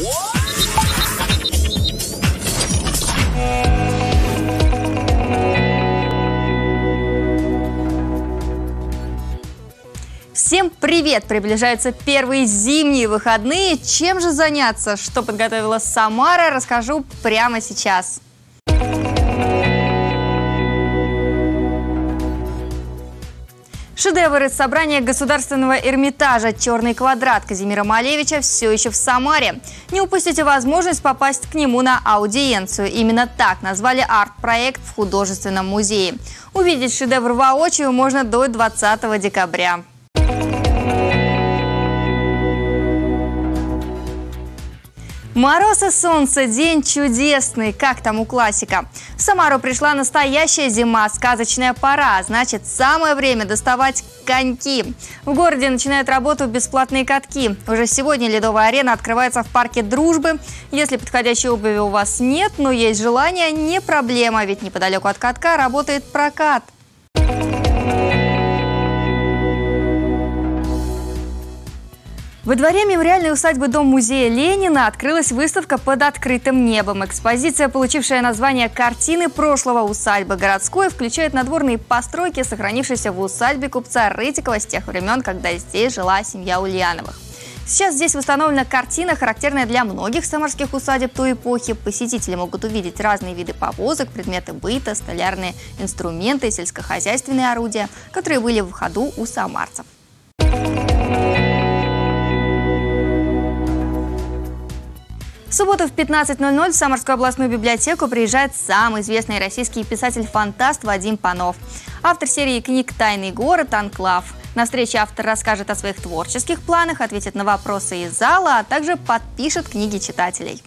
Всем привет! Приближаются первые зимние выходные. Чем же заняться? Что подготовила Самара, расскажу прямо сейчас. Шедевр из собрания Государственного Эрмитажа «Черный квадрат» Казимира Малевича все еще в Самаре. Не упустите возможность попасть к нему на аудиенцию. Именно так назвали арт-проект в художественном музее. Увидеть шедевр воочию можно до 20 декабря. Мороз и солнце, день чудесный, как там у классика. В Самару пришла настоящая зима, сказочная пора, значит, самое время доставать коньки. В городе начинают работу бесплатные катки. Уже сегодня ледовая арена открывается в парке Дружбы. Если подходящей обуви у вас нет, но есть желание, не проблема, ведь неподалеку от катка работает прокат. Во дворе мемориальной усадьбы Дом-музея Ленина открылась выставка «Под открытым небом». Экспозиция, получившая название «Картины прошлого усадьбы городской», включает надворные постройки, сохранившиеся в усадьбе купца Рытикова с тех времен, когда здесь жила семья Ульяновых. Сейчас здесь восстановлена картина, характерная для многих самарских усадеб той эпохи. Посетители могут увидеть разные виды повозок, предметы быта, столярные инструменты, сельскохозяйственные орудия, которые были в ходу у самарцев. В субботу в 15:00 в Самарскую областную библиотеку приезжает самый известный российский писатель-фантаст Вадим Панов. Автор серии книг «Тайный город», «Анклав». На встрече автор расскажет о своих творческих планах, ответит на вопросы из зала, а также подпишет книги читателей.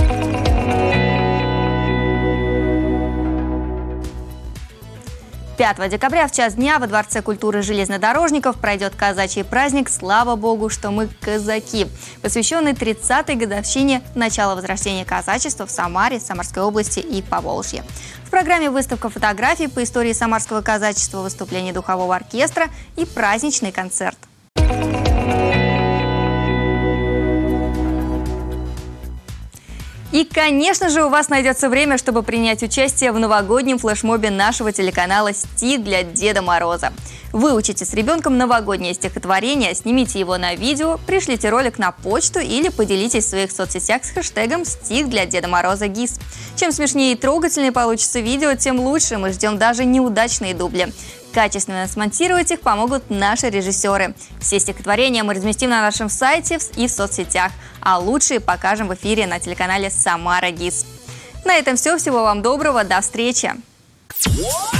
5 декабря в час дня во Дворце культуры железнодорожников пройдет казачий праздник «Слава Богу, что мы казаки», посвященный 30-й годовщине начала возрождения казачества в Самаре, Самарской области и Поволжье. В программе выставка фотографий по истории самарского казачества, выступление духового оркестра и праздничный концерт. И, конечно же, у вас найдется время, чтобы принять участие в новогоднем флешмобе нашего телеканала «Стих для Деда Мороза». Выучите с ребенком новогоднее стихотворение, снимите его на видео, пришлите ролик на почту или поделитесь в своих соцсетях с хэштегом «Стих для Деда Мороза ГИС». Чем смешнее и трогательнее получится видео, тем лучше. Мы ждем даже неудачные дубли. Качественно смонтировать их помогут наши режиссеры. Все стихотворения мы разместим на нашем сайте и в соцсетях, а лучшие покажем в эфире на телеканале «Самара ГИС». На этом все. Всего вам доброго. До встречи.